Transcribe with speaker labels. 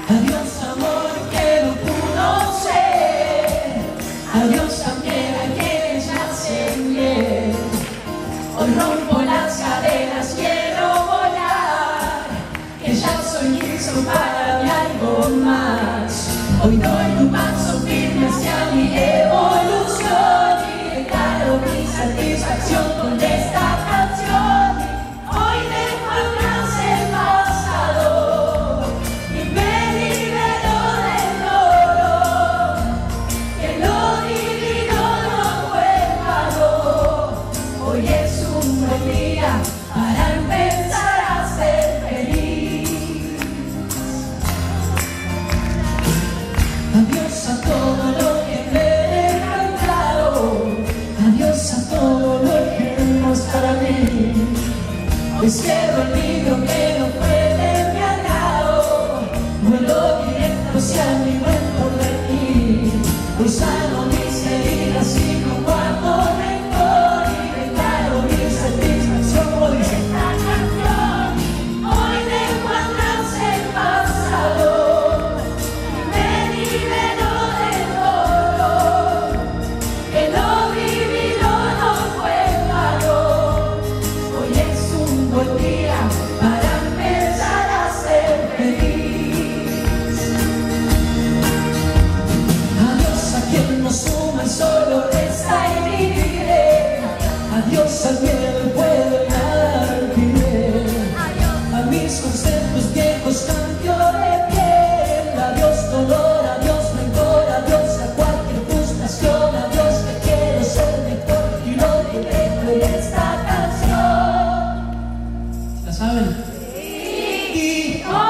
Speaker 1: Adiós amor que no pudo ser, adiós también a quienes ya hacen bien. Hoy rompo las cadenas, quiero volar, que ya soy listo para mí algo más. Hoy doy un paso firme hacia mi evolución y declaro mi satisfacción con esta canción. Hoy dejo atrás el pasado y me libero del dolor, que lo divino no fue malo. Hoy es un buen día para empezar a ser feliz. Adiós a todo lo que me he encantado, adiós a todo lo que no es para mí. Hoy cierro el libro que no fue de mi agrado, vuelo directo hacia mi buen porvenir. Hoy sano mis heridas y no guardo rencor y declaro mi satisfacción. Como dice esta canción, hoy dejo atrás el pasado y me libero del dolor, que lo vivido no fue malo. Hoy es un buen día para empezar a ser feliz. Adiós a quien no suma y solo resta y viviré. Adiós al miedo, el puedo y nada olvidé. A mis conceptos viejos cambio de piel. Adiós dolor, adiós rencor, adiós a cualquier frustración. Adiós que quiero ser mejor y lo diré en esta canción. ¿La saben? Sí. Y